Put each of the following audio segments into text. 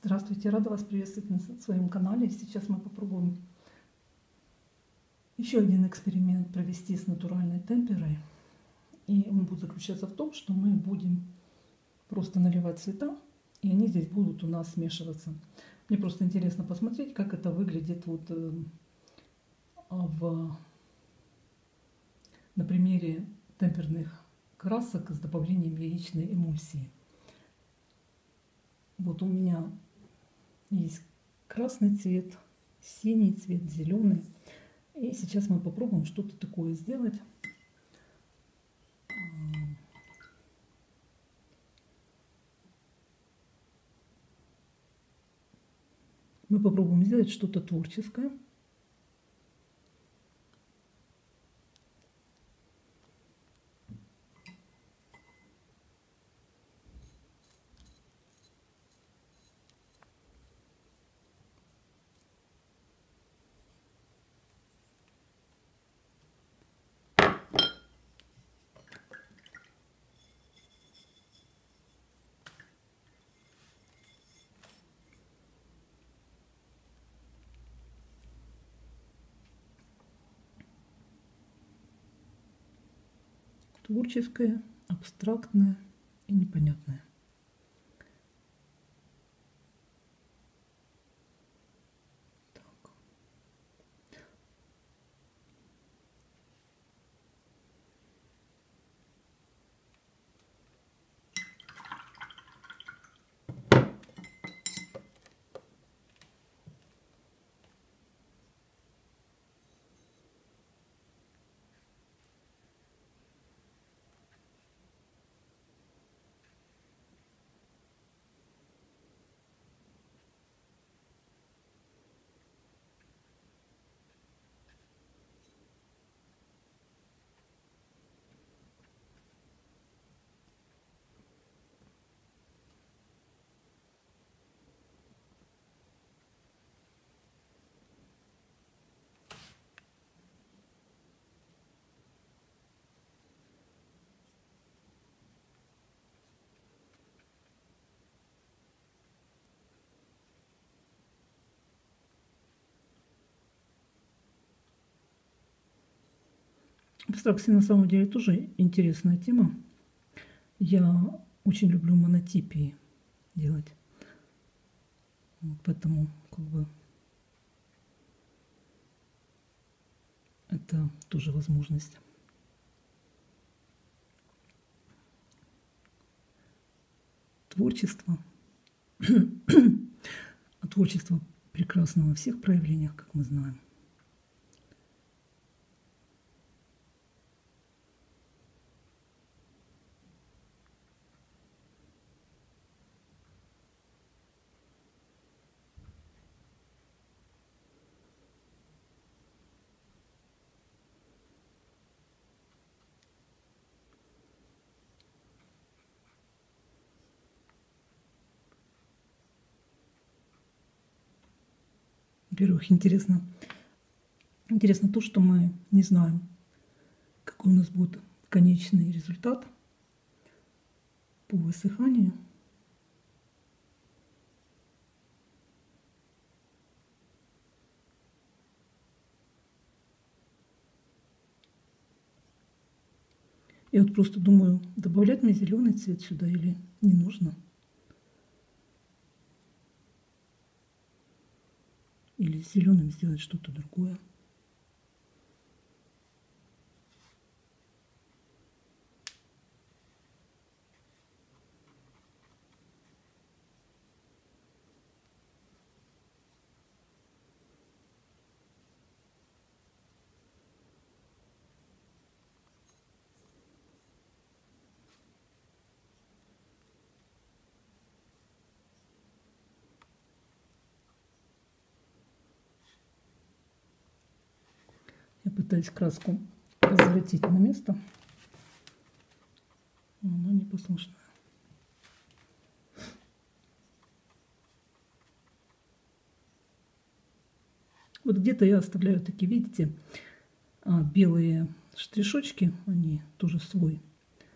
Здравствуйте, рада вас приветствовать на своем канале. Сейчас мы попробуем еще один эксперимент провести с натуральной темперой. И он будет заключаться в том, что мы будем просто наливать цвета, и они здесь будут у нас смешиваться. Мне просто интересно посмотреть, как это выглядит вот на примере темперных красок с добавлением яичной эмульсии. Вот у меня есть красный цвет, синий цвет, зеленый. И сейчас мы попробуем что-то такое сделать. Мы попробуем сделать что-то творческое. Творческое, абстрактное и непонятное. Так. Абстракция на самом деле тоже интересная тема. Я очень люблю монотипии делать. Вот поэтому как бы это тоже возможность. Творчество. А творчество прекрасно во всех проявлениях, как мы знаем. Во-первых, интересно то, что мы не знаем, какой у нас будет конечный результат по высыханию. Я вот просто думаю, добавлять мне зеленый цвет сюда или не нужно. Или с зеленым сделать что-то другое. Я пытаюсь краску возвратить на место, но она непослушная. Вот где-то я оставляю такие, видите, белые штришочки, они тоже свой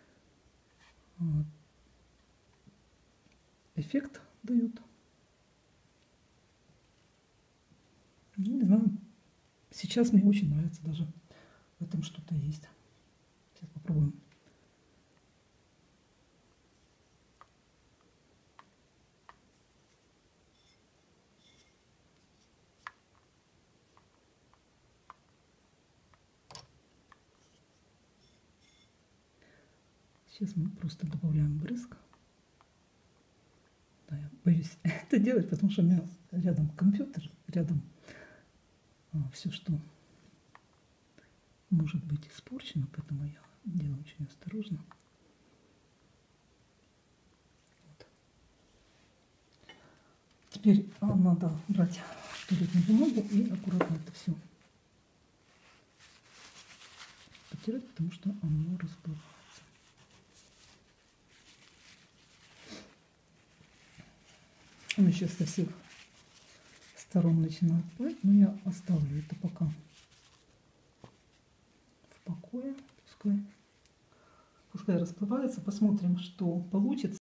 эффект дают. Ну, не знаю, сейчас мне очень нравится даже. В этом что-то есть. Сейчас попробуем. Сейчас мы просто добавляем брызг. Да, я боюсь это делать, потому что у меня рядом компьютер, рядом все, что может быть испорчено, поэтому я делаю очень осторожно. Вот. Теперь надо брать туалетную бумагу и аккуратно это все потирать, потому что оно расплывается. Он сейчас со всех сторон начинает плыть, но я оставлю это пока в покое. Пускай расплывается. Посмотрим, что получится.